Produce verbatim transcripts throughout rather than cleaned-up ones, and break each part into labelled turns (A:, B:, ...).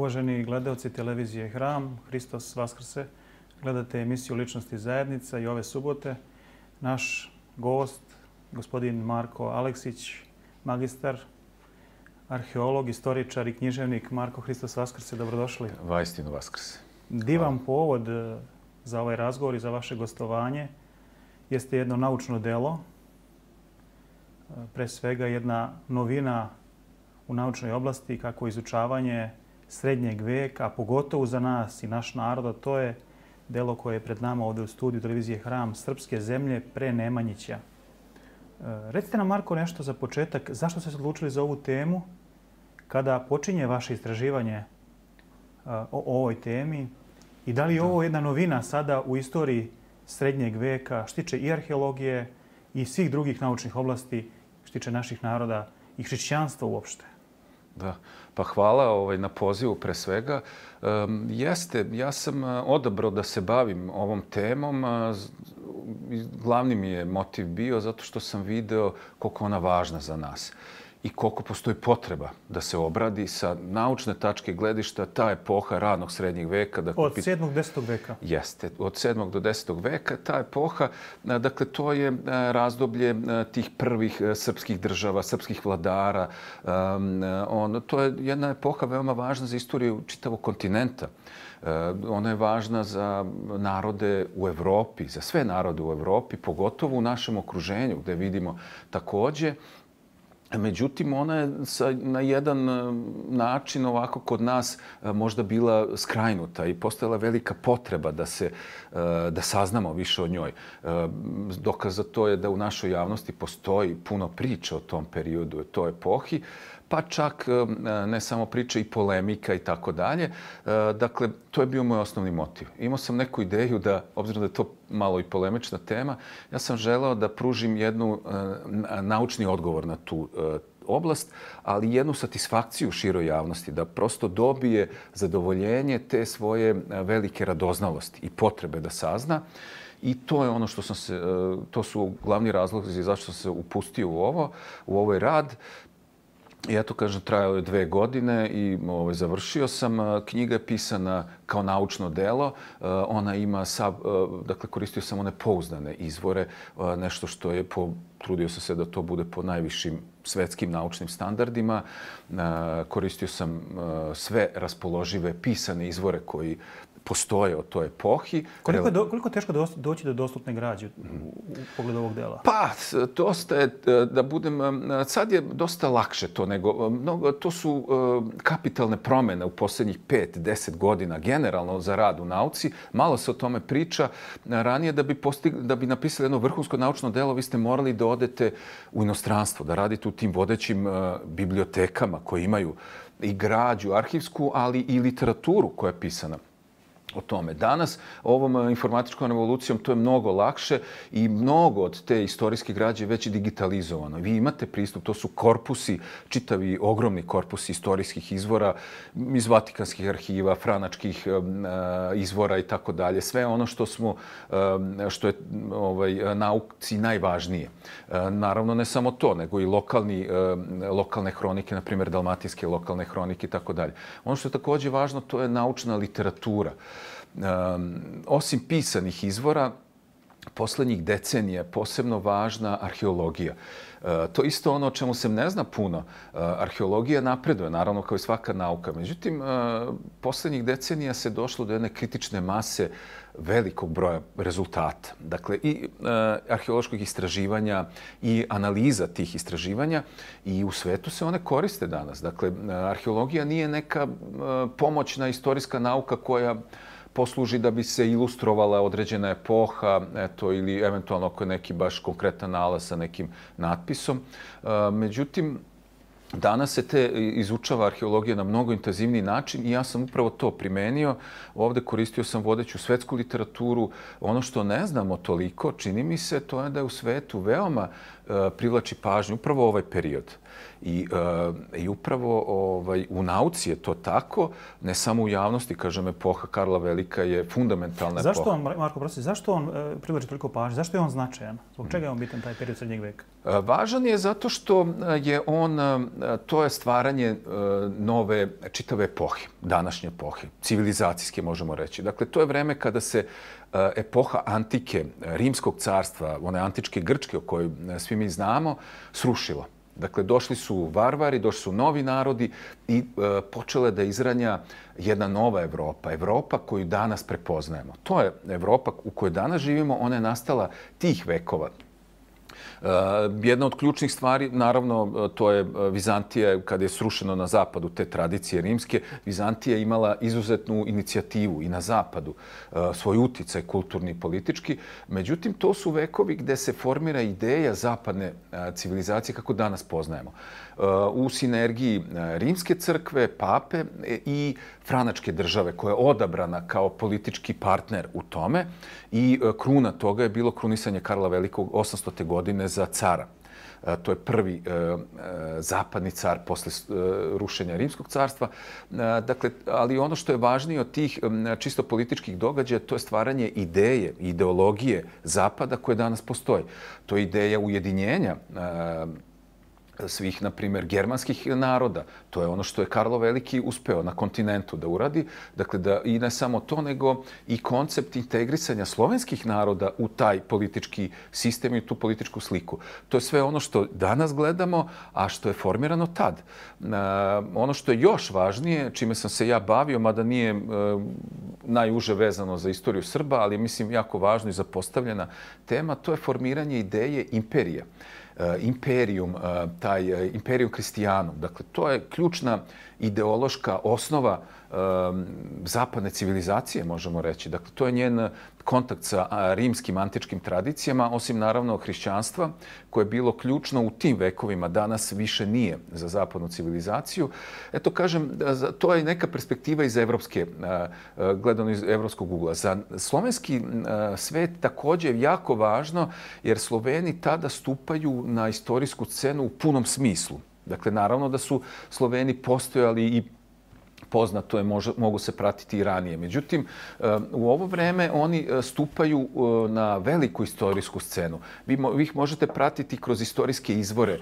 A: Uvaženi gledalci televizije Hram, Hristos Vaskrse, gledate emisiju Ličnosti zajednica i ove subote. Naš gost, gospodin Marko Aleksić, magistar, arheolog, istoričar i književnik. Marko, Hristos Vaskrse, dobrodošli.
B: Vaistinu Vaskrse.
A: Divan povod za ovaj razgovor i za vaše gostovanje jeste jedno naučno delo, pre svega jedna novina u naučnoj oblasti kako izučavanje srednjeg veka, a pogotovo za nas i naš narod, a to je delo koje je pred nama ovdje u studiju televizije Hram, Srpske zemlje pre Nemanjića. Recite nam, Marko, nešto za početak. Zašto ste se odlučili za ovu temu? Kada počinje vaše istraživanje o ovoj temi i da li je ovo jedna novina sada u istoriji srednjeg veka, što tiče i arheologije i svih drugih naučnih oblasti, što tiče naših naroda i hrišćanstva uopšte?
B: Da, pa hvala ovaj, na pozivu pre svega. Um, jeste, ja sam odabrao da se bavim ovom temom. Glavni mi je motiv bio zato što sam video koliko ona važna za nas i koliko postoji potreba da se obradi sa naučne tačke gledišta ta epoha ranog srednjeg veka.
A: Dakle, od sedmog do desetog veka.
B: Jeste, od sedmog do desetog veka. Ta epoha, dakle, to je razdoblje tih prvih srpskih država, srpskih vladara. On, to je jedna epoha veoma važna za istoriju čitavog kontinenta. Ona je važna za narode u Evropi, za sve narode u Evropi, pogotovo u našem okruženju gdje vidimo također. Međutim, ona je na jedan način ovako kod nas možda bila skrajnuta i postojala velika potreba da se da saznamo više o njoj. Dokaz za to je da u našoj javnosti postoji puno priča o tom periodu, o toj epohi, pa čak ne samo priče i polemika i tako dalje. Dakle, to je bio moj osnovni motiv. Imao sam neku ideju da, obzirom da je to malo i polemična tema, ja sam želeo da pružim jednu naučni odgovor na tu oblast, ali jednu satisfakciju široj javnosti, da prosto dobije zadovoljenje te svoje velike radoznalosti i potrebe da sazna. I to je ono što sam se, to su glavni razlozi zašto sam se upustio u ovo, u ovaj rad. I eto, kažem, trajalo je dve godine i ovaj, završio sam. Knjiga je pisana kao naučno delo. Ona ima, sav, dakle, koristio sam one pouzdane izvore, nešto što je, po, trudio sam se da to bude po najvišim svetskim naučnim standardima. Koristio sam sve raspoložive pisane izvore koji postoje od toj epohi.
A: Koliko je, do, koliko je teško doći do dostupne građe u pogledu ovog dela?
B: Pa, dosta je, da budem, sad je dosta lakše to nego, mnogo, to su kapitalne promjene u posljednjih pet, deset godina generalno za rad u nauci. Malo se o tome priča. Ranije da bi, postig, da bi napisali jedno vrhunsko naučno delo, vi ste morali da odete u inostranstvo, da radite u tim vodećim bibliotekama koje imaju i građu arhivsku, ali i literaturu koja je pisana o tome. Danas, ovom informatičkom revolucijom, to je mnogo lakše i mnogo od te istorijske građe je već digitalizovano. Vi imate pristup, to su korpusi, čitavi ogromni korpusi istorijskih izvora iz Vatikanskih arhiva, franačkih izvora i tako dalje. Sve ono što smo, što je ovaj, nauci najvažnije. Naravno, ne samo to, nego i lokalni, lokalne hronike, na primjer dalmatinske lokalne hronike i tako dalje. Ono što je također važno, to je naučna literatura. Um, osim pisanih izvora, posljednjih decenija je posebno važna arheologija. Uh, to je isto ono o čemu se ne zna puno. Uh, arheologija napreduje, naravno, kao i svaka nauka. Međutim, uh, posljednjih decenija se došlo do jedne kritične mase velikog broja rezultata. Dakle, i uh, arheološkog istraživanja i analiza tih istraživanja i u svetu se one koriste danas. Dakle, uh, arheologija nije neka uh, pomoćna istorijska nauka koja posluži da bi se ilustrovala određena epoha, eto, ili eventualno ako je neki baš konkretan nalaz sa nekim natpisom. Međutim, danas se te izučava arheologija na mnogo intenzivniji način i ja sam upravo to primenio. Ovdje koristio sam vodeću svetsku literaturu. Ono što ne znamo toliko, čini mi se, to je da je u svetu veoma privlači pažnju upravo ovaj period. I, e, i upravo ovaj, u nauci je to tako, ne samo u javnosti, kažem, epoha Karla Velika je fundamentalna
A: zašto
B: epoha.
A: On, Marko, prosti, zašto on e, privlači toliko pažnje? Zašto je on značajan? Zbog čega je on bitan taj period srednjeg veka?
B: E, važan je zato što je on, to je stvaranje e, nove, čitave epohe, današnje epohe, civilizacijske možemo reći. Dakle, to je vreme kada se e, epoha antike, Rimskog carstva, one antičke Grčke o kojoj svi mi znamo, srušila. Dakle, došli su varvari, došli su novi narodi i e, počela da izranja jedna nova Evropa. Evropa koju danas prepoznajemo. To je Evropa u kojoj danas živimo, ona je nastala tih vekova. Uh, jedna od ključnih stvari, naravno, to je Vizantija, kada je srušeno na zapadu te tradicije rimske, Vizantija je imala izuzetnu inicijativu i na zapadu, uh, svoj uticaj kulturni i politički. Međutim, to su vekovi gde se formira ideja zapadne uh, civilizacije kako danas poznajemo. Uh, u sinergiji uh, rimske crkve, pape i franačke države koja je odabrana kao politički partner u tome i uh, kruna toga je bilo krunisanje Karla Velikog osamstote godine za cara. To je prvi e, e, zapadni car posle e, rušenja Rimskog carstva. E, dakle, ali ono što je važnije od tih e, čisto političkih događaja, to je stvaranje ideje, ideologije Zapada koje danas postoji. To je ideja ujedinjenja e, svih, na primjer, germanskih naroda. To je ono što je Karlo Veliki uspeo na kontinentu da uradi. Dakle, da, i ne samo to, nego i koncept integrisanja slovenskih naroda u taj politički sistem i tu političku sliku. To je sve ono što danas gledamo, a što je formirano tad. E, ono što je još važnije, čime sam se ja bavio, mada nije e, najuže vezano za istoriju Srba, ali mislim jako važno i zapostavljena tema, to je formiranje ideje imperije. Imperium, taj Imperium Christianum. Dakle, to je ključna ideološka osnova zapadne civilizacije, možemo reći. Dakle, to je njen kontakt sa rimskim antičkim tradicijama, osim naravno hrišćanstva, koje je bilo ključno u tim vekovima, danas više nije za zapadnu civilizaciju. Eto, kažem, to je neka perspektiva iz evropske, gledano iz evropskog ugla. Za slovenski svet također je jako važno, jer Sloveni tada stupaju na istorijsku scenu u punom smislu. Dakle, naravno da su Sloveni postojali i poznato je, može, mogu se pratiti i ranije. Međutim, u ovo vreme oni stupaju na veliku istorijsku scenu. Vi, vi ih možete pratiti kroz istorijske izvore.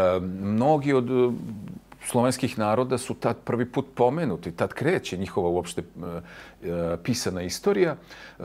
B: Mnogi od slovenskih naroda su tad prvi put pomenuti. Tad kreće njihova uopšte pisana istorija.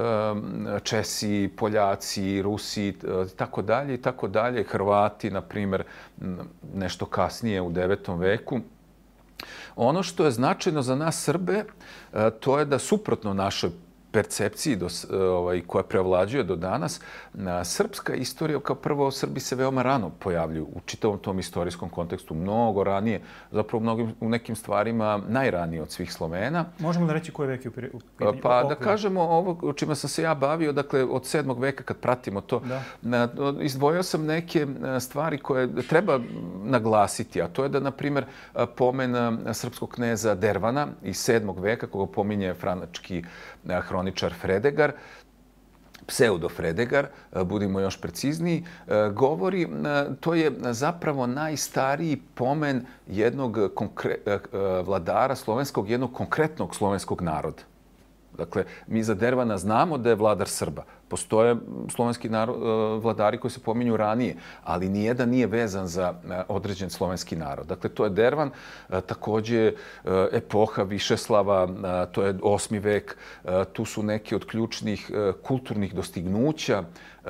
B: Česi, Poljaci, Rusi, tako dalje i tako dalje. Hrvati, na primjer, nešto kasnije u devetom veku. Ono što je značajno za nas Srbe, to je da suprotno našoj percepciji do, ovaj, koja prevlađuje do danas, srpska istorija, kao prvo, Srbi se veoma rano pojavljuju u čitavom tom istorijskom kontekstu, mnogo ranije, zapravo mnogim, u nekim stvarima najranije od svih Slovena.
A: Možemo da reći koji vek je u periodu?
B: Pa da kažemo ovo čime sam se ja bavio, dakle od sedmog veka kad pratimo to, da. Izdvojio sam neke stvari koje treba naglasiti, a to je da, na primjer, pomen srpskog kneza Dervana iz sedmog veka, koga pominje franački hroničar Fredegar, pseudo Fredegar, budimo još precizniji, govori, to je zapravo najstariji pomen jednog konkre, vladara slovenskog, jednog konkretnog slovenskog naroda. Dakle, mi za Dervana znamo da je vladar Srba. Postoje slovenski narod, vladari koji se pominju ranije, ali nijedan nije vezan za određen slovenski narod. Dakle, to je Dervan, također epoha Višeslava, to je osmi vek. Tu su neki od ključnih kulturnih dostignuća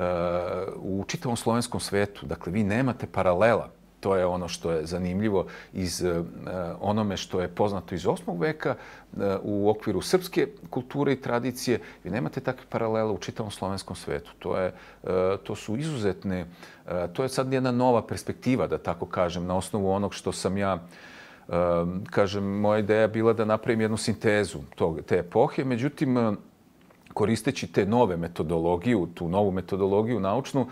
B: u čitavom slovenskom svetu. Dakle, vi nemate paralela. To je ono što je zanimljivo iz uh, onome što je poznato iz osmog veka uh, u okviru srpske kulture i tradicije. Vi nemate takve paralele u čitavom slovenskom svetu. To, je, uh, to su izuzetne, uh, to je sad jedna nova perspektiva, da tako kažem, na osnovu onog što sam ja, uh, kažem, moja ideja je bila da napravim jednu sintezu tog, te epohe. Međutim, uh, koristeći te nove metodologiju, tu novu metodologiju naučnu,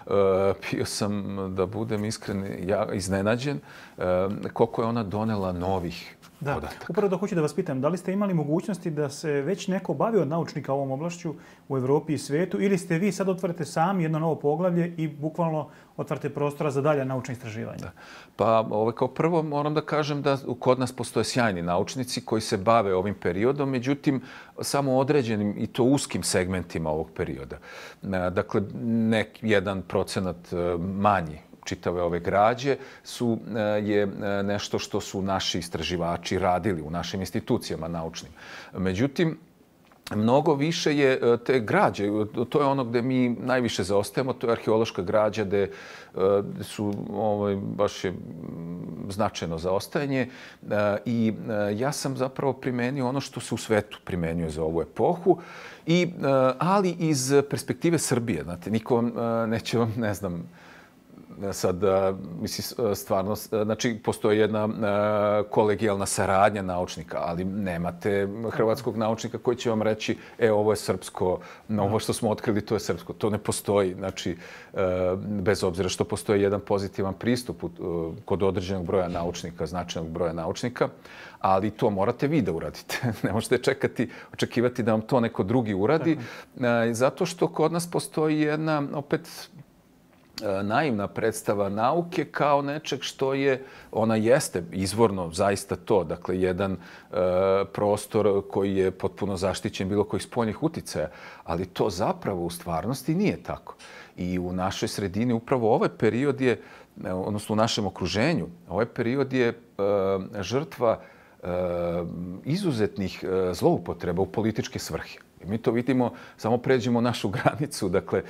B: bio sam, da budem iskren, ja, iznenađen koliko je ona donela novih
A: da.
B: podataka.
A: Upravo da hoću da vas pitam, da li ste imali mogućnosti da se već neko bavio od naučnika ovom oblašću u Evropi i svijetu ili ste vi sad otvarate sami jedno novo poglavlje i bukvalno otvarate prostora za dalje naučne istraživanja?
B: Da. Pa ovaj, kao prvo moram da kažem da kod nas postoje sjajni naučnici koji se bave ovim periodom, međutim samo određenim i to uskim segmentima ovog perioda. Dakle, nek jedan procenat manji čitave ove građe su, je nešto što su naši istraživači radili u našim institucijama naučnim. Međutim, mnogo više je te građe. To je ono gde mi najviše zaostajemo. To je arheološka građa gde su ovaj, baš je značajno zaostajanje. I ja sam zapravo primenio ono što se u svetu primenjuje za ovu epohu. I, ali iz perspektive Srbije. Znate, niko vam neće vam, ne znam, sad, mislim, stvarno, znači, postoji jedna kolegijalna saradnja naučnika, ali nemate hrvatskog naučnika koji će vam reći, e, ovo je srpsko, ovo što smo otkrili, to je srpsko. To ne postoji, znači, bez obzira što postoji jedan pozitivan pristup kod određenog broja naučnika, značajnog broja naučnika, ali to morate vi da uradite. Ne možete čekati, očekivati da vam to neko drugi uradi, zato što kod nas postoji jedna, opet, naivna predstava nauke kao nečeg što je, ona jeste izvorno zaista to, dakle jedan e, prostor koji je potpuno zaštićen bilo kojih spoljnih uticaja, ali to zapravo u stvarnosti nije tako. I u našoj sredini upravo ovaj period je, odnosno u našem okruženju, ovaj period je e, žrtva e, izuzetnih e, zloupotreba u političke svrhe. Mi to vidimo, samo pređemo našu granicu, dakle,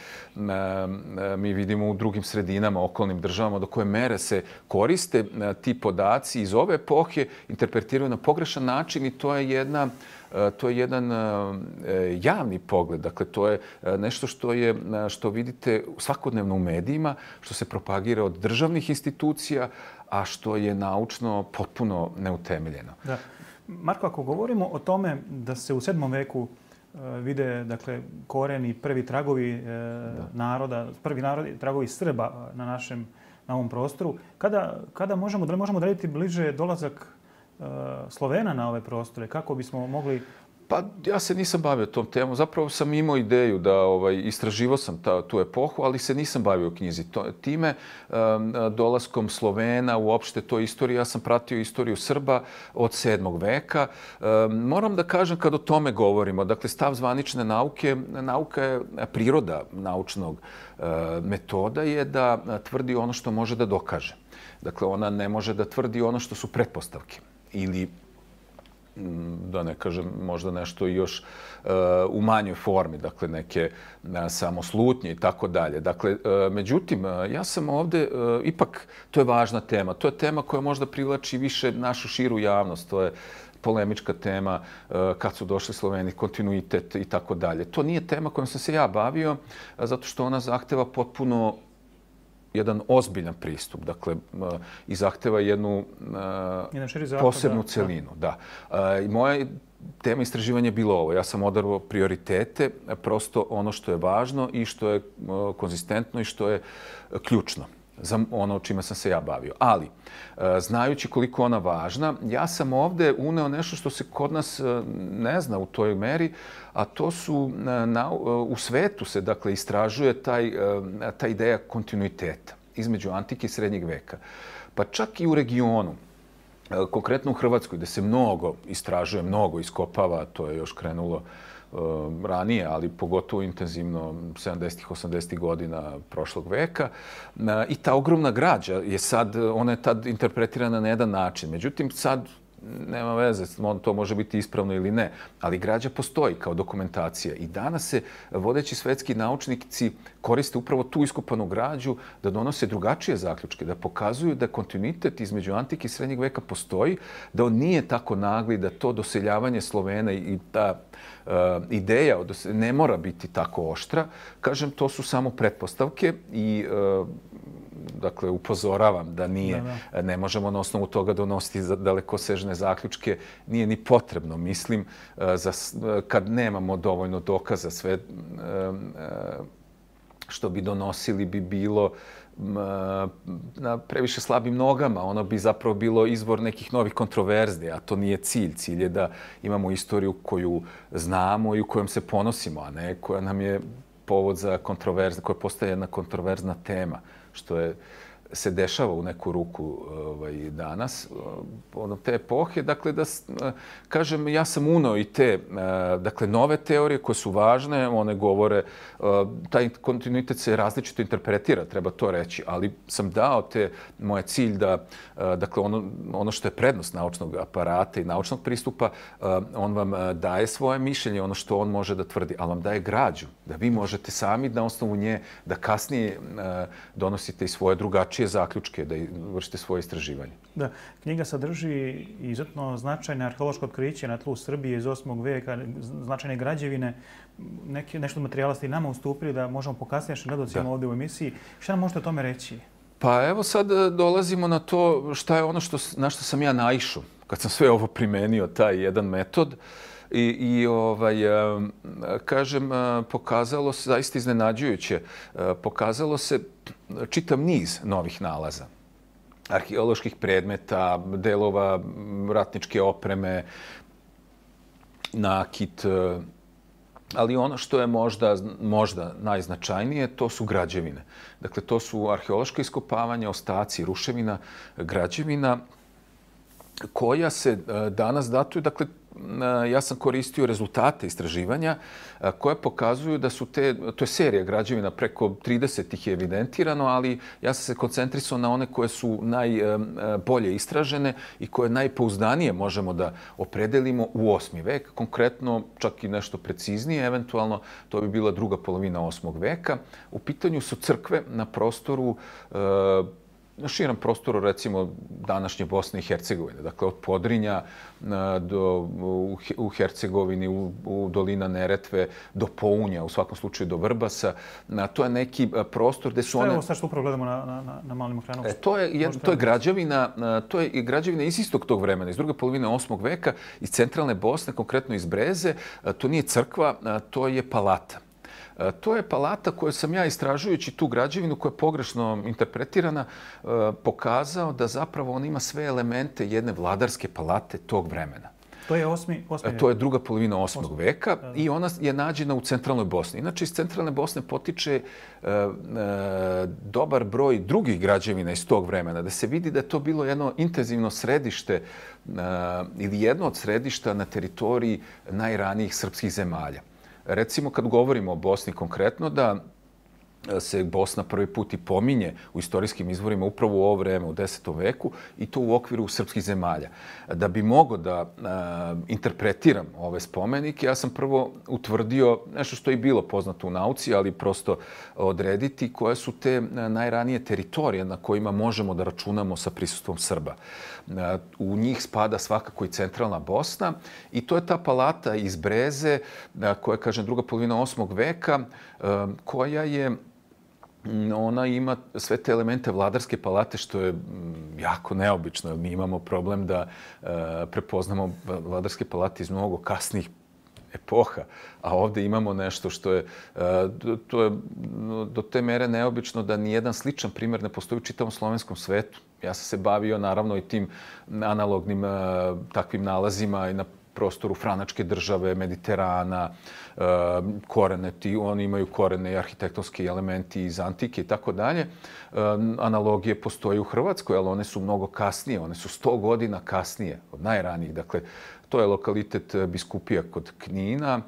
B: mi vidimo u drugim sredinama, okolnim državama, do koje mere se koriste ti podaci iz ove epohe, interpretiraju na pogrešan način i to je jedna, to je jedan javni pogled. Dakle, to je nešto što je, što vidite svakodnevno u medijima, što se propagira od državnih institucija, a što je naučno potpuno neutemeljeno.
A: Da. Marko, ako govorimo o tome da se u sedmom veku vide, dakle, koreni, prvi tragovi e, naroda, prvi narodi, tragovi Srba na našem, na ovom prostoru. Kada, kada možemo, da li možemo odrediti bliže dolazak e, Slovena na ove prostore? Kako bismo mogli...
B: Pa ja se nisam bavio tom temom. Zapravo sam imao ideju da ovaj, istraživao sam ta, tu epohu, ali se nisam bavio u knjizi. To, time um, dolaskom Slovena, uopšte to istorija, ja sam pratio istoriju Srba od sedmog veka. Um, moram da kažem kad o tome govorimo, dakle stav zvanične nauke, nauka je priroda naučnog uh, metoda je da tvrdi ono što može da dokaže. Dakle, ona ne može da tvrdi ono što su pretpostavke ili da ne kažem, možda nešto još uh, u manjoj formi, dakle neke uh, samoslutnje i tako dalje. Dakle, uh, međutim, uh, ja sam ovde, uh, ipak, to je važna tema. To je tema koja možda privlači više našu širu javnost. To je polemička tema, uh, kad su došli Sloveni, kontinuitet i tako dalje. To nije tema kojom sam se ja bavio, uh, zato što ona zahteva potpuno jedan ozbiljan pristup, dakle, i zahteva jednu uh, posebnu da, celinu. Da. Da. Uh, I moja tema istraživanja je bilo ovo. Ja sam odabrao prioritete, prosto ono što je važno i što je uh, konzistentno i što je uh, ključno za ono čime sam se ja bavio. Ali, uh, znajući koliko ona važna, ja sam ovde uneo nešto što se kod nas uh, ne zna u toj meri, a to su, uh, na, uh, u svetu se, dakle, istražuje taj, uh, ta ideja kontinuiteta između antike i srednjeg veka. Pa čak i u regionu, uh, konkretno u Hrvatskoj, gde se mnogo istražuje, mnogo iskopava, to je još krenulo ranije, ali pogotovo intenzivno sedamdesetih, osamdesetih godina prošlog veka. I ta ogromna građa je sad, ona je tad interpretirana na jedan način. Međutim, sad nema veze, to može biti ispravno ili ne, ali građa postoji kao dokumentacija. I danas se vodeći svetski naučnici koriste upravo tu iskopanu građu da donose drugačije zaključke, da pokazuju da kontinuitet između antike i srednjeg veka postoji, da on nije tako nagli, da to doseljavanje Slovena i ta uh, ideja ne mora biti tako oštra. Kažem, to su samo pretpostavke i uh, dakle, upozoravam da nije, da, da. ne možemo na osnovu toga donositi dalekosežne zaključke. Nije ni potrebno, mislim, za, kad nemamo dovoljno dokaza sve što bi donosili bi bilo na previše slabim nogama. Ono bi zapravo bilo izvor nekih novih kontroverzi, a to nije cilj. Cilj je da imamo istoriju koju znamo i u kojom se ponosimo, a ne koja nam je povod za kontroverzne, koja postaje jedna kontroverzna tema, što je se dešava u neku ruku ovaj, danas, ono, te epohe. Dakle, da kažem, ja sam unao i te dakle, nove teorije koje su važne, one govore, taj kontinuitet se različito interpretira, treba to reći, ali sam dao te, moje cilj da, dakle, ono, ono što je prednost naučnog aparata i naučnog pristupa, on vam daje svoje mišljenje, ono što on može da tvrdi, ali vam daje građu, da vi možete sami na osnovu nje da kasnije donosite i svoje drugačije zaključke, da vršite svoje istraživanje.
A: Da, knjiga sadrži izuzetno značajne arheološko otkriće na tlu Srbije iz osmog veka, značajne građevine. Neki, nešto materijala ste i nama ustupili da možemo pokazati našim gledalcima ovdje u emisiji. Šta nam možete o tome reći?
B: Pa evo sad dolazimo na to šta je ono što, na što sam ja naišao kad sam sve ovo primenio, taj jedan metod. I, i ovaj, kažem, pokazalo se, zaista iznenađujuće, pokazalo se čitav niz novih nalaza. Arheoloških predmeta, delova ratničke opreme, nakit, ali ono što je možda, možda najznačajnije, to su građevine. Dakle, to su arheološke iskopavanja, ostaci, ruševina, građevina koja se danas datuju. Dakle, ja sam koristio rezultate istraživanja koje pokazuju da su te, to je serija građevina, preko trideset ih je evidentirano, ali ja sam se koncentrisao na one koje su najbolje istražene i koje najpouzdanije možemo da opredelimo u osmi vek. Konkretno, čak i nešto preciznije, eventualno, to bi bila druga polovina osmog veka. U pitanju su crkve na prostoru na širom prostoru, recimo, današnje Bosne i Hercegovine. Dakle, od Podrinja do, u Hercegovini, u, u dolina Neretve, do Pounja, u svakom slučaju do Vrbasa. To je neki prostor gde su one...
A: Šta je ovo sad što upravo gledamo na, na, na malim ekranom?
B: E, to je, je, to je građevina, to je građevina iz istog tog vremena, iz druge polovine osmog veka, iz centralne Bosne, konkretno iz Breze. To nije crkva, to je palata. To je palata koju sam ja, istražujući tu građevinu koja je pogrešno interpretirana, pokazao da zapravo on ima sve elemente jedne vladarske palate tog vremena.
A: To je osmi, osmi vek.
B: To je druga polovina osmog veka i ona je nađena u centralnoj Bosni. Inače, iz centralne Bosne potiče e, e, dobar broj drugih građevina iz tog vremena, da se vidi da je to bilo jedno intenzivno središte e, ili jedno od središta na teritoriji najranijih srpskih zemalja. Recimo, kad govorimo o Bosni konkretno, da se Bosna prvi put i pominje u istorijskim izvorima upravo u ovo vreme, u desetom veku, i to u okviru srpskih zemalja. Da bi mogo da a, interpretiram ove spomenike, ja sam prvo utvrdio nešto što je i bilo poznato u nauci, ali prosto odrediti koje su te najranije teritorije na kojima možemo da računamo sa prisustvom Srba. A, u njih spada svakako i centralna Bosna i to je ta palata iz Breze, a, koja je, kažem, druga polovina osmog veka, a, koja je ona ima sve te elemente vladarske palate, što je jako neobično. Mi imamo problem da e, prepoznamo vladarske palate iz mnogo kasnijih epoha, a ovdje imamo nešto što je, e, to je do te mere neobično da nijedan sličan primjer ne postoji u čitavom slovenskom svetu. Ja sam se bavio naravno i tim analognim e, takvim nalazima i na prostoru Franačke države, Mediterana, korene, ti, oni imaju korene i arhitektonski elementi iz antike i tako dalje. Analogije postoje u Hrvatskoj, ali one su mnogo kasnije, one su sto godina kasnije od najranijih. Dakle, to je lokalitet Biskupija kod Knina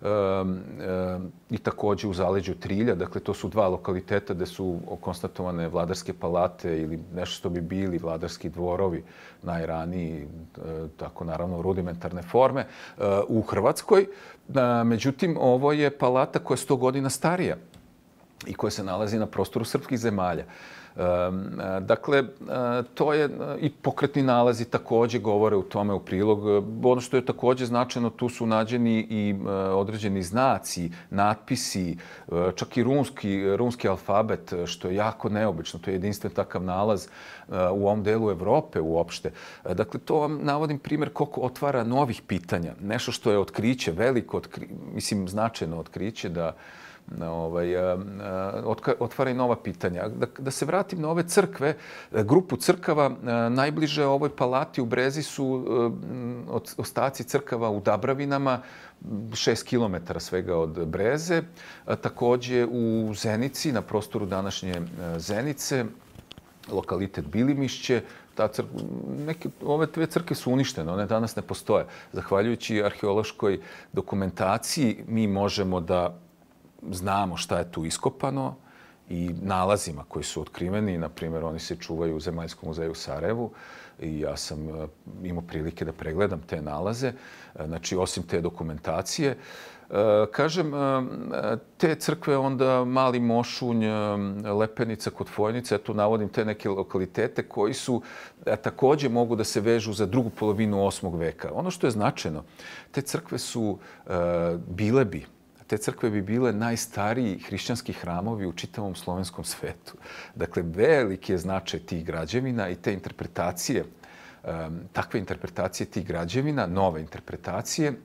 B: i također u zaleđu Trilja. Dakle, to su dva lokaliteta gde su konstatovane vladarske palate ili nešto što bi bili vladarski dvorovi najraniji, tako naravno rudimentarne forme u Hrvatskoj. Međutim, ovo je palata koja je sto godina starija i koja se nalazi na prostoru srpskih zemalja. Dakle, to je i pokretni nalazi također govore u tome u prilog. Ono što je također značajno, tu su nađeni i određeni znaci, natpisi, čak i runski, runski alfabet, što je jako neobično. To je jedinstven takav nalaz u ovom delu Evrope uopšte. Dakle, to vam navodim primjer koliko otvara novih pitanja. Nešto što je otkriće, veliko, otkri, mislim, značajno otkriće da ovaj, otvara i nova pitanja. Da, da se vratim na ove crkve, grupu crkava, najbliže ovoj palati u Brezi su ostaci crkava u Dabravinama, šest kilometara svega od Breze. Također u Zenici, na prostoru današnje Zenice, lokalitet Bilimišće, ta crk... Neke, ove dve crkve su uništene, one danas ne postoje. Zahvaljujući arheološkoj dokumentaciji mi možemo da znamo šta je tu iskopano i nalazima koji su otkriveni. Na primjer, oni se čuvaju u Zemaljskom muzeju u Sarajevu i ja sam imao prilike da pregledam te nalaze. Znači, osim te dokumentacije, kažem, te crkve onda Mali Mošunj, Lepenica kod Fojnice, tu navodim te neke lokalitete koji su također mogu da se vežu za drugu polovinu osmog veka. Ono što je značajno, te crkve su bile bi Te crkve bi bile najstariji hrišćanski hramovi u čitavom slovenskom svetu. Dakle, veliki je značaj tih građevina i te interpretacije, takve interpretacije tih građevina, nove interpretacije,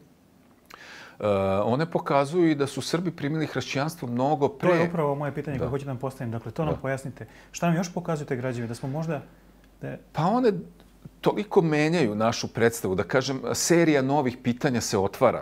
B: one pokazuju i da su Srbi primili hrišćanstvo mnogo pre...
A: To je upravo moje pitanje koje hoću da vam postavim. Dakle, to nam pojasnite. Šta nam još pokazuju te građevine? Da smo možda...
B: Pa one toliko menjaju našu predstavu, da kažem, serija novih pitanja se otvara.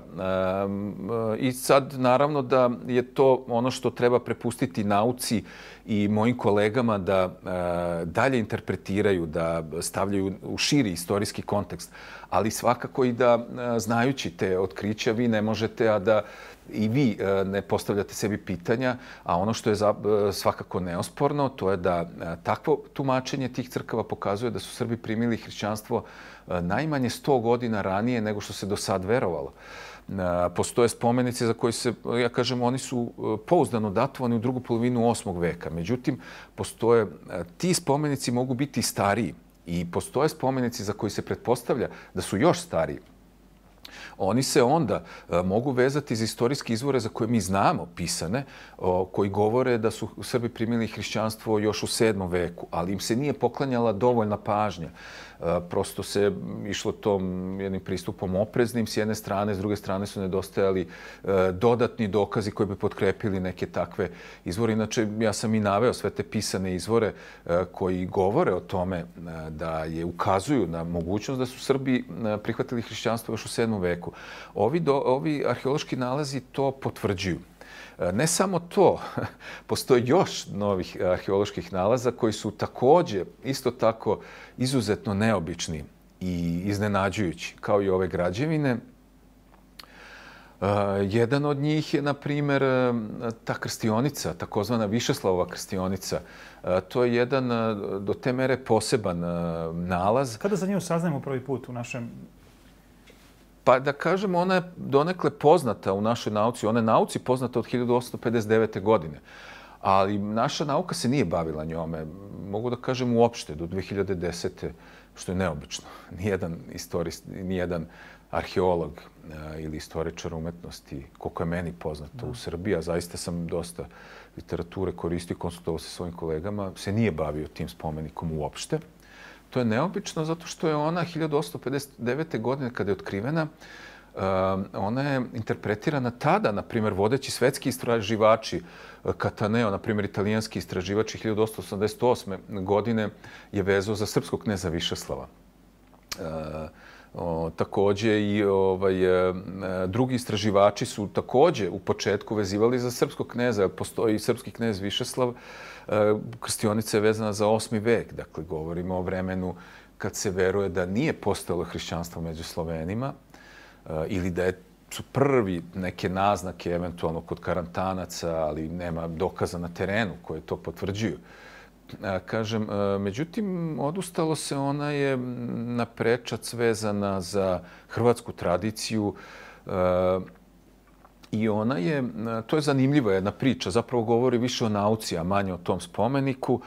B: I sad, naravno, da je to ono što treba prepustiti nauci i mojim kolegama da dalje interpretiraju, da stavljaju u širi istorijski kontekst. Ali svakako i da, znajući te otkrića, vi ne možete, a da i vi ne postavljate sebi pitanja, a ono što je svakako neosporno, to je da takvo tumačenje tih crkava pokazuje da su Srbi primili hrišćanstvo najmanje sto godina ranije nego što se do sad verovalo. Postoje spomenici za koji se, ja kažem, oni su pouzdano datovani u drugu polovinu osmog veka. Međutim, postoje, ti spomenici mogu biti stariji i postoje spomenici za koji se pretpostavlja da su još stariji. Oni se onda mogu vezati iz istorijske izvore za koje mi znamo pisane, koji govore da su Srbi primili hrišćanstvo još u sedmom veku, ali im se nije poklanjala dovoljna pažnja. Prosto se išlo tom jednim pristupom opreznim s jedne strane, s druge strane su nedostajali dodatni dokazi koji bi potkrepili neke takve izvore. Inače, ja sam i naveo sve te pisane izvore koji govore o tome da je ukazuju na mogućnost da su Srbi prihvatili hrišćanstvo još u sedmom veku. Ovi, do, ovi arheološki nalazi to potvrđuju. Ne samo to, postoji još novih arheoloških nalaza koji su također isto tako izuzetno neobični i iznenađujući, kao i ove građevine. Jedan od njih je, na primjer, ta krstionica, takozvana Višeslavova krstionica. To je jedan do te mere poseban nalaz.
A: Kada za nju saznajemo prvi put u našem...
B: Pa da kažem, ona je donekle poznata u našoj nauci. Ona je nauci poznata od hiljadu osamsto pedeset devete. godine. Ali naša nauka se nije bavila njome. Mogu da kažem uopšte do dve hiljade desete. što je neobično. Nijedan istorist, nijedan arheolog ili istoričar umetnosti, koliko je meni poznato u Srbiji, a zaista sam dosta literature koristio, konsultovao se svojim kolegama, se nije bavio tim spomenikom uopšte. To je neobično zato što je ona hiljadu osamsto pedeset devete. godine kada je otkrivena, ona je interpretirana tada, na primjer, vodeći svetski istraživači, Cataneo, na primjer, italijanski istraživač hiljadu osamsto osamdeset osme. godine je vezao za srpskog kneza Višeslava. O, također i ovaj, drugi istraživači su također u početku vezivali za srpskog kneza. Postoji srpski knez Višeslav. Krstionica je vezana za osmi vek. Dakle, govorimo o vremenu kad se veruje da nije postojalo hrišćanstvo među Slovenima ili da je, su prvi neke naznake, eventualno kod Karantanaca, ali nema dokaza na terenu koje to potvrđuju. Kažem, međutim, odustalo se, ona je na prečac vezana za hrvatsku tradiciju i ona je, to je zanimljiva jedna priča, zapravo govori više o nauci, a manje o tom spomeniku.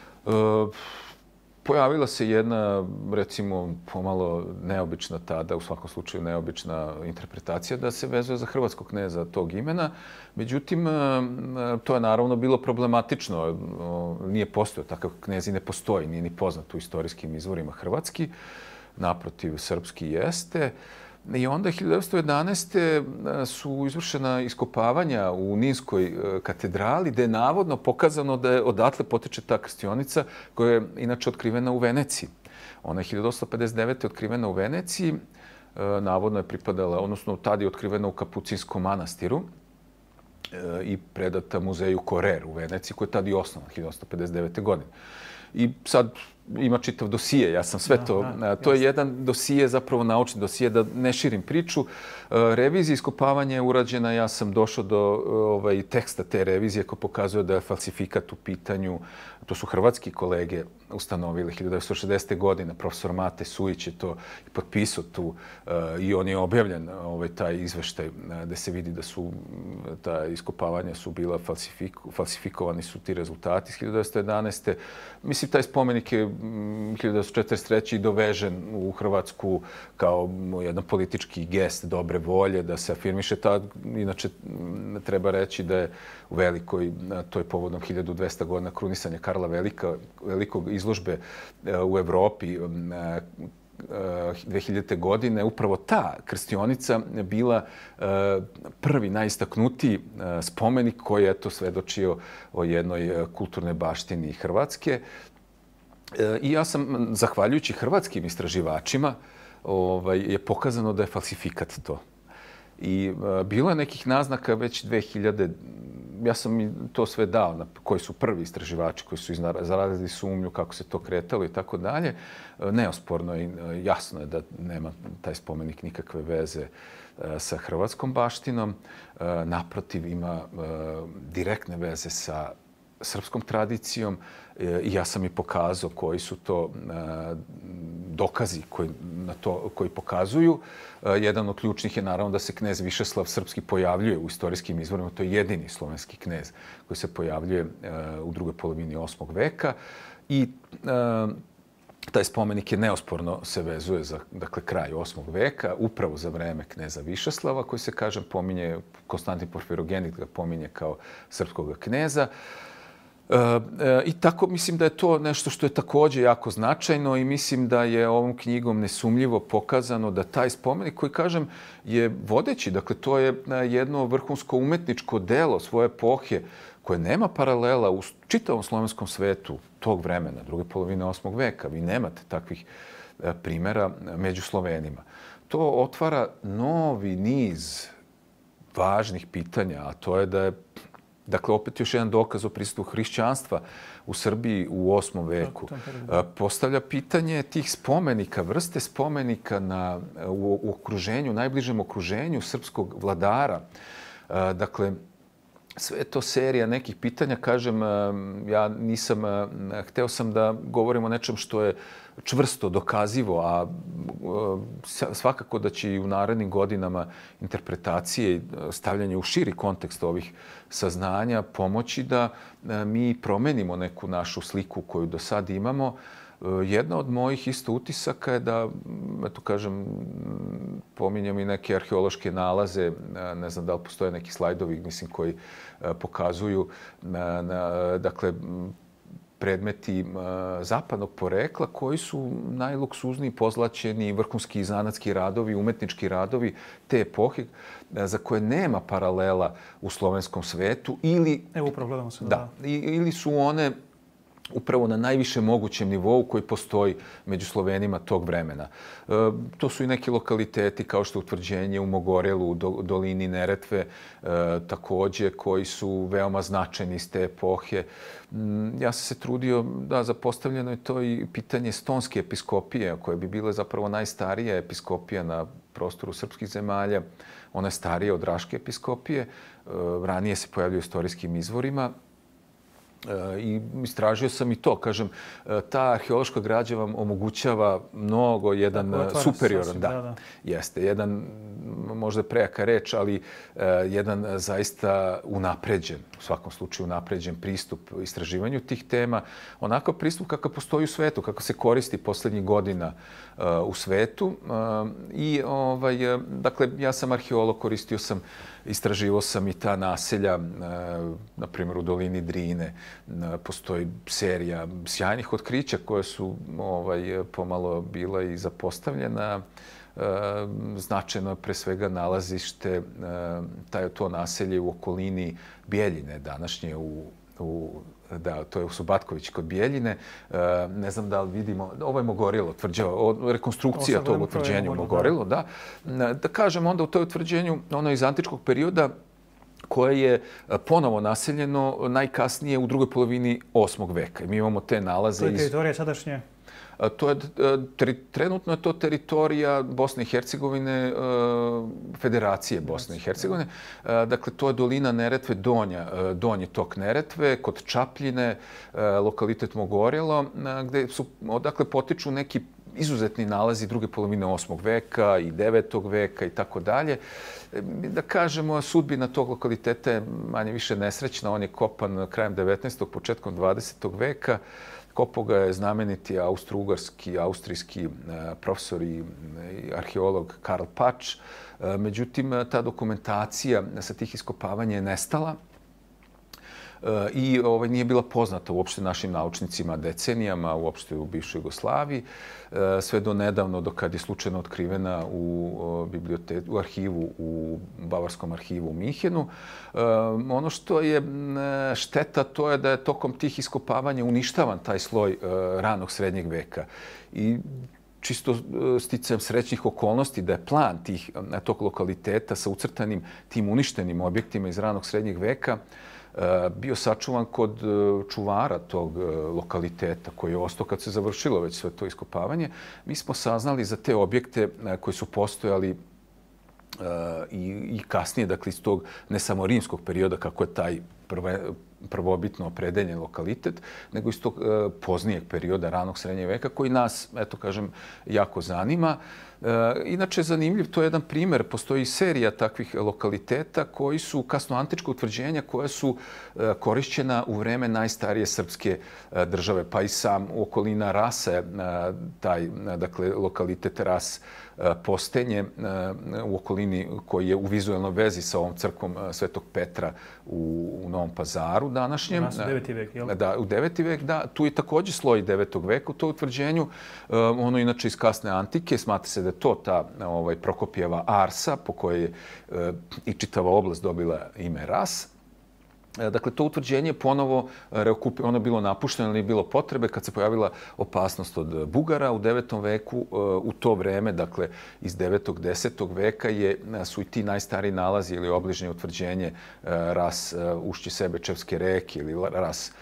B: Pojavila se jedna, recimo, pomalo neobična tada, u svakom slučaju neobična interpretacija da se vezuje za hrvatskog kneza tog imena. Međutim, to je naravno bilo problematično. Nije postojao takav knez i ne postoji, nije ni poznat u istorijskim izvorima hrvatski. Naprotiv, srpski jeste. I onda hiljadu devetsto jedanaeste. su izvršena iskopavanja u Ninskoj katedrali, gde je navodno pokazano da je odatle potiče ta krstionica koja je inače otkrivena u Veneciji. Ona je hiljadu osamsto pedeset devete. otkrivena u Veneciji, navodno je pripadala, odnosno tad je otkrivena u Kapucinskom manastiru i predata muzeju Correr u Veneciji, koji je tad i osnovan hiljadu osamsto pedeset devete. godine. I sad ima čitav dosije, ja sam sve to, to je jedan dosije, zapravo naučni dosije, da ne širim priču. Revizija iskopavanja je urađena, ja sam došao do ovaj, teksta te revizije koji pokazuje da je falsifikat u pitanju. To su hrvatski kolege ustanovili hiljadu devetsto šezdesete. godine. Profesor Mate Sujić je to potpisao tu i on je objavljen ovaj, taj izveštaj gde se vidi da su ta iskopavanja su bila falsifikovani su ti rezultati iz hiljadu devetsto jedanaeste. Mislim, taj spomenik je hiljadu devetsto četrdeset treće. i dovežen u Hrvatsku kao jedan politički gest dobre volje da se afirmiše ta. Inače, treba reći da je u Velikoj, to je povodom hiljadu dvesta godina krunisanja Karla Velika, Velikog izložbe u Evropi dve hiljadite. godine, upravo ta krstionica bila prvi najistaknutiji spomenik koji je to svedočio o jednoj kulturnoj baštini Hrvatske. I ja sam, zahvaljujući hrvatskim istraživačima, ovaj, je pokazano da je falsifikat to. I bilo je nekih naznaka već dve hiljade. Ja sam i to sve dao, na koji su prvi istraživači koji su zaradili sumnju kako se to kretalo i tako dalje. Neosporno i jasno je da nema taj spomenik nikakve veze sa hrvatskom baštinom. Naprotiv, ima direktne veze sa srpskom tradicijom i ja sam i pokazao koji su to dokazi koji, na to, koji pokazuju. Jedan od ključnih je naravno da se knez Višeslav Srpski pojavljuje u istorijskim izvorima. To je jedini slovenski knez koji se pojavljuje u drugoj polovini osmog veka. I taj spomenik je neosporno se vezuje za dakle, kraj osmog veka, upravo za vreme kneza Višeslava, koji se, kažem, pominje, Konstantin Porfirogenit ga pominje kao srpskog kneza. I tako mislim da je to nešto što je također jako značajno i mislim da je ovom knjigom nesumljivo pokazano da taj spomenik koji, kažem, je vodeći, dakle to je jedno vrhunsko umetničko delo svoje epohe koje nema paralela u čitavom slovenskom svetu tog vremena, druge polovine osmog veka. Vi nemate takvih primjera među Slovenima. To otvara novi niz važnih pitanja, a to je da je dakle, opet još jedan dokaz o prisustvu hrišćanstva u Srbiji u osmom veku. Postavlja pitanje tih spomenika, vrste spomenika na, u, u okruženju, najbližem okruženju srpskog vladara. Dakle, sve je to serija nekih pitanja. Kažem, ja nisam, hteo sam da govorim o nečem što je čvrsto dokazivo, a svakako da će i u narednim godinama interpretacije i stavljanje u širi kontekst ovih saznanja pomoći da mi promenimo neku našu sliku koju do sad imamo. Jedna od mojih isto utisaka je da, eto kažem, pominjem i neke arheološke nalaze, ne znam da li postoje neki slajdovi, mislim, koji pokazuju, na, na, dakle, predmeti zapadnog porekla koji su najluksuzniji, pozlaćeni, vrhunski zanatski radovi, umetnički radovi te epohe za koje nema paralela u slovenskom svetu ili,
A: Evo, upravo se,
B: da, da. ili su one upravo na najvišem mogućem nivou koji postoji među Slovenima tog vremena. E, to su i neki lokaliteti kao što je utvrđenje u Mogorelu, u do, dolini Neretve, e, također koji su veoma značajni iz te epohe. Mm, ja sam se trudio da zapostavljeno je to i pitanje Stonske episkopije, koja bi bila zapravo najstarija episkopija na prostoru srpskih zemalja. Ona je starija od Raške episkopije. E, ranije se pojavljuje u istorijskim izvorima. I istražio sam i to, kažem, ta arheološka građa vam omogućava mnogo, jedan superioran, da, da, da, jeste, jedan možda prejaka reč, ali uh, jedan zaista unapređen, u svakom slučaju unapređen pristup istraživanju tih tema, onako pristup kakav postoji u svetu, kako se koristi posljednjih godina uh, u svetu. Uh, I, ovaj, dakle, ja sam arheolog, koristio sam, istraživao sam i ta naselja, uh, na primjer u dolini Drine, postoji serija sjajnih otkrića koje su ovaj, pomalo bila i zapostavljena. Značajno je pre svega nalazište, to naselje u okolini Bijeljine, današnje u, u da, to je u Subatković kod Bijeljine. Ne znam da li vidimo, ovo je Mogorilo, tvrđava, rekonstrukcija tog utvrđenja u Mogorilo, da. Da kažem onda u toj utvrđenju, ono iz antičkog perioda, koje je ponovo naseljeno najkasnije u drugoj polovini osmog veka. I mi imamo te nalaze.
A: To je teritorija sadašnje?
B: To je, trenutno je to teritorija Bosne i Hercegovine, Federacije Bosne i Hercegovine. Dakle, to je dolina Neretve, donja, donji tok Neretve, kod Čapljine, lokalitet Mogorilo, gde su, odakle potiču neki izuzetni nalazi druge polovine osmog veka i devetog veka i tako dalje. Da kažemo, sudbina tog lokaliteta je manje više nesrećna. On je kopan krajem devetnaestog. početkom dvadesetog veka. Kopao ga je znameniti austro-ugarski, austrijski profesor i arheolog Karl Pač. Međutim, ta dokumentacija sa tih iskopavanja je nestala i ovaj, nije bila poznata uopšte našim naučnicima decenijama, uopšte u bivšoj Jugoslaviji, sve do nedavno, do kad je slučajno otkrivena u, u arhivu, u Bavarskom arhivu u Minhenu. Ono što je šteta, to je da je tokom tih iskopavanja uništavan taj sloj ranog srednjeg veka. I čisto sticajem srećnih okolnosti da je plan tih, tog lokaliteta sa ucrtanim tim uništenim objektima iz ranog srednjeg veka bio sačuvan kod čuvara tog lokaliteta koji je ostao kad se završilo već sve to iskopavanje. Mi smo saznali za te objekte koji su postojali i, i kasnije, dakle iz tog ne samo rimskog perioda kako je taj prve, prvobitno opredeljen lokalitet, nego iz tog poznijeg perioda ranog srednjeg veka koji nas, eto kažem, jako zanima. Inače, zanimljiv, to je jedan primjer. Postoji serija takvih lokaliteta koji su kasno antička utvrđenja koja su korišćena u vreme najstarije srpske države. Pa i sam okolina Rasa, taj, dakle, lokalitet Ras Postenje u okolini koji je u vizualnoj vezi sa ovom crkvom Svetog Petra u, u Novom Pazaru današnjem.
A: U deveti vek, jel?
B: Da, u deveti vek, da. Tu je također sloj devetog veka u to utvrđenju. Ono inače iz kasne antike, smatra se da je to ta ovaj, Prokopijeva Arsa po kojoj je i čitava oblast dobila ime Ras. Dakle, to utvrđenje ponovo reokupio, ono je bilo napušteno, ali nije bilo potrebe kad se pojavila opasnost od Bugara u devetom veku. U to vreme, dakle, iz devetog desetog veka je, su i ti najstariji nalazi ili obližnje utvrđenje Ras ušće Sebečevske reke ili Ras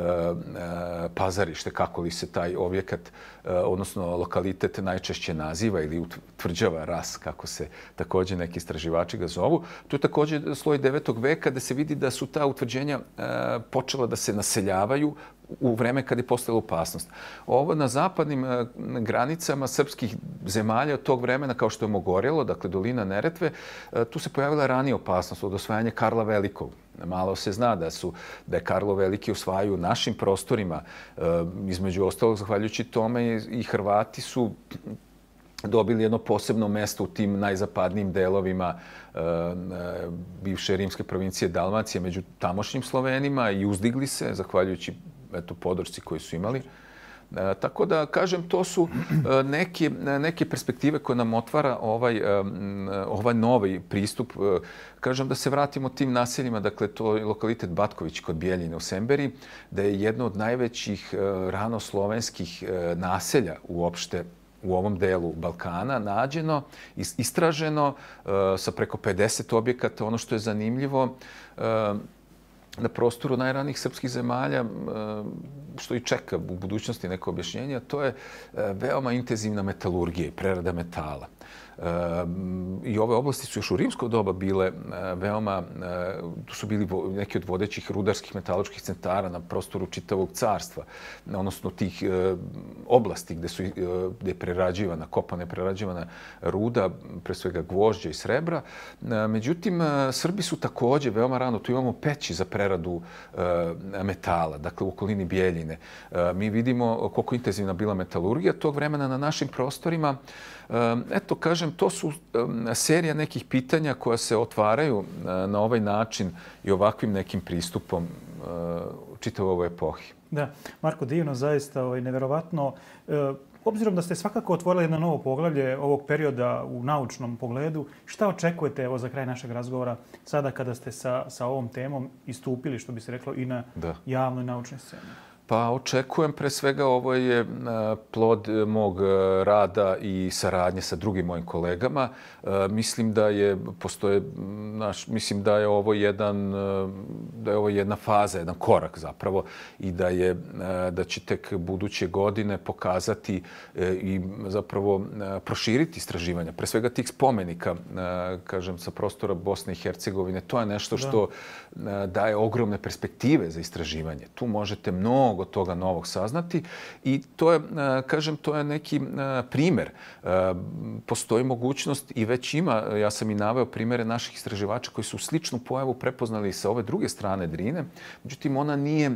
B: Pazarište, kako li se taj objekat, odnosno lokalitet najčešće naziva ili utvrđava Ras, kako se također neki istraživači ga zovu. To je također sloj devetog veka da se vidi da su ta utvrđenja počela da se naseljavaju u vreme kad je postojala opasnost. Ovo na zapadnim granicama srpskih zemalja od tog vremena, kao što je Mogorilo, dakle dolina Neretve, tu se pojavila ranija opasnost od osvajanja Karla Velikog. Malo se zna da su da je Karlo Veliki osvajaju našim prostorima. Između ostalog, zahvaljujući tome i Hrvati su dobili jedno posebno mesto u tim najzapadnijim delovima bivše rimske provincije Dalmacije među tamošnjim Slovenima i uzdigli se, zahvaljujući eto, podršci koju su imali. E, tako da, kažem, to su e, neke, neke perspektive koje nam otvara ovaj, e, ovaj novi pristup. E, kažem da se vratimo tim naseljima, dakle, to je lokalitet Batković kod Bijeljine u Semberi, da je jedno od najvećih e, ranoslovenskih e, naselja uopšte u ovom delu Balkana nađeno, istraženo e, sa preko pedeset objekata. Ono što je zanimljivo, e, na prostoru najranijih srpskih zemalja, što i čeka u budućnosti neko objašnjenje, to je veoma intenzivna metalurgija i prerada metala. I ove oblasti su još u rimsko doba bile veoma, tu su bili neki od vodećih rudarskih metaloških centara na prostoru čitavog carstva, odnosno tih oblasti gde su gde je prerađivana, kopana je prerađivana ruda, pre svega gvožđa i srebra. Međutim, Srbi su također veoma rano, tu imamo peći za preradu metala, dakle u okolini Bijeljine. Mi vidimo koliko intenzivna bila metalurgija tog vremena na našim prostorima. Eto, kažem, to su serija nekih pitanja koja se otvaraju na ovaj način i ovakvim nekim pristupom čitavoj ovoj epohi.
A: Da, Marko, divno, zaista ovaj, nevjerovatno. Obzirom da ste svakako otvorili jedno novo poglavlje ovog perioda u naučnom pogledu, šta očekujete evo, za kraj našeg razgovora sada kada ste sa, sa ovom temom istupili, što bi se reklo, i na da. javnoj naučnoj sceni?
B: Pa očekujem, pre svega, ovo je plod mog rada i saradnje sa drugim mojim kolegama. Mislim da je, postoje, naš, mislim da je ovo jedan, da je ovo jedna faza, jedan korak zapravo i da je, da će tek buduće godine pokazati i zapravo proširiti istraživanja. Pre svega tih spomenika, kažem, sa prostora Bosne i Hercegovine, to je nešto što da. daje ogromne perspektive za istraživanje. Tu možete mnogo od toga novog saznati i to je, kažem, to je neki primjer. Postoji mogućnost i već ima, ja sam i naveo primjere naših istraživača koji su sličnu pojavu prepoznali sa ove druge strane Drine. Međutim, ona nije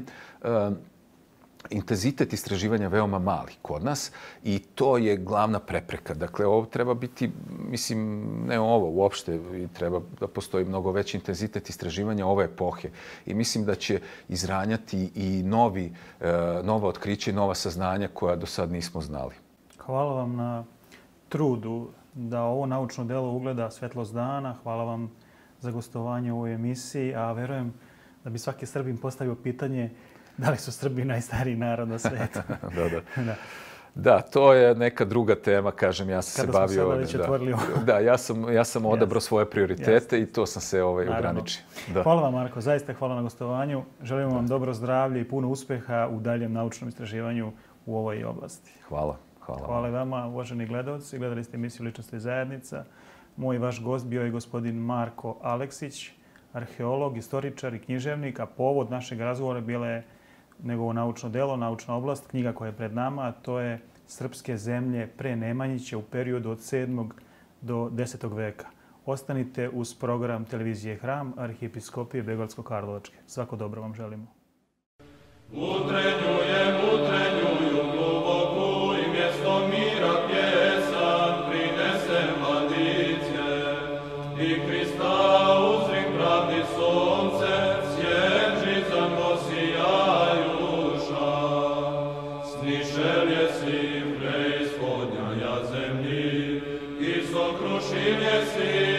B: intenzitet istraživanja veoma mali kod nas i to je glavna prepreka. Dakle, ovo treba biti, mislim, ne ovo uopšte, treba da postoji mnogo veći intenzitet istraživanja ove epohe. I mislim da će izranjati i novi, nova otkrića i nova saznanja koja do sad nismo znali.
A: Hvala vam na trudu da ovo naučno delo ugleda svetlost dana. Hvala vam za gostovanje u ovoj emisiji, a verujem da bi svaki Srbin postavio pitanje da li su Srbi najstariji narod na svijetu?
B: da, da. da. Da, to je neka druga tema, kažem, ja sam
A: Kada
B: se bavio...
A: Kada smo sada već otvorili ovo.
B: Da, ja sam, ja sam odabrao svoje prioritete i to sam se ovaj, ograničio. Da.
A: Hvala vam, Marko, zaista hvala na gostovanju. Želimo da. vam dobro zdravlje i puno uspjeha u daljem naučnom istraživanju u ovoj oblasti.
B: Hvala. Hvala,
A: hvala vama, uvaženi gledalci. Gledali ste emisiju Ličnosti zajednica. Moj vaš gost bio je gospodin Marko Aleksić, arheolog, istoričar i književnik, a povod našeg razgovora bila je njegovo naučno delo, naučna oblast, knjiga koja je pred nama, a to je Srpske zemlje pre Nemanjića u periodu od sedmog do desetog veka. Ostanite uz program televizije Hram, Arhijepiskopije Begorsko-Karlovačke. Svako dobro vam želimo.
C: Utrenjujem, utrenjuju globoku i mjesto mira pjesan prinese mladiće i Krista uzrim pravdi sonce, svježicam go sijajuša. Snišel si preispodnja ja zemlji i sokrušil si